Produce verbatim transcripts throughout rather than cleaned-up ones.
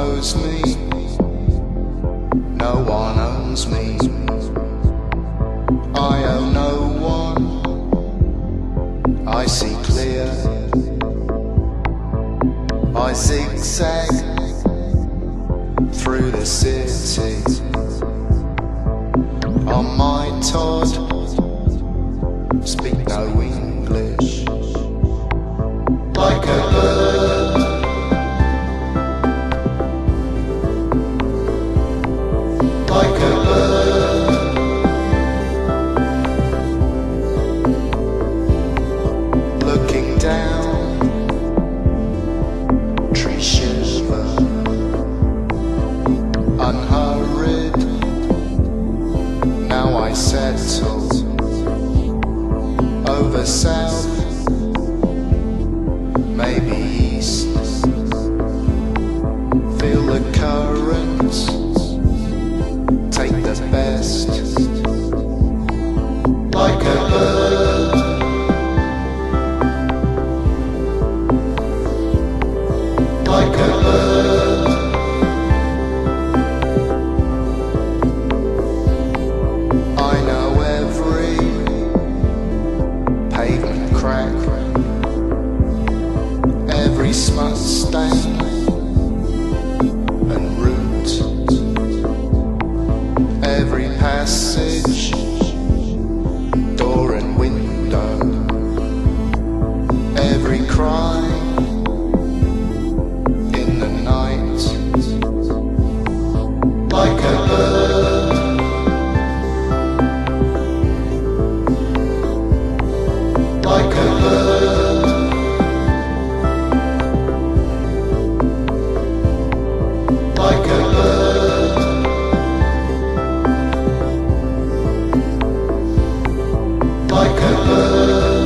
knows me, no one owns me. I owe no one, I see clear. I zigzag through the city on my Todd, speak no English. Like a bird, like a bird, looking down, tree shiver, unhurried. Now I settle over south, maybe east. Feel the currents, take the best. Like a bird, like a bird, I know every pavement crack, every smut stain and root, every passage, door and window, every cry in the night. Like a bird, like a bird, like a bird, like a bird,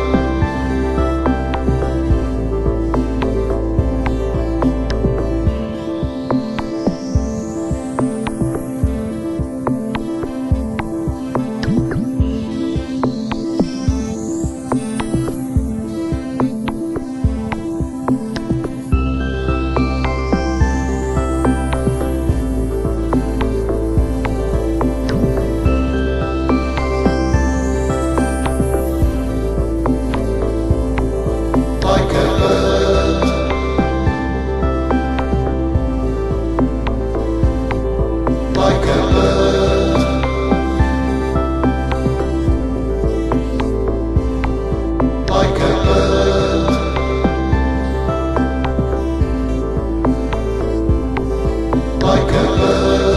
like a bird, like a bird, like a bird, like a bird.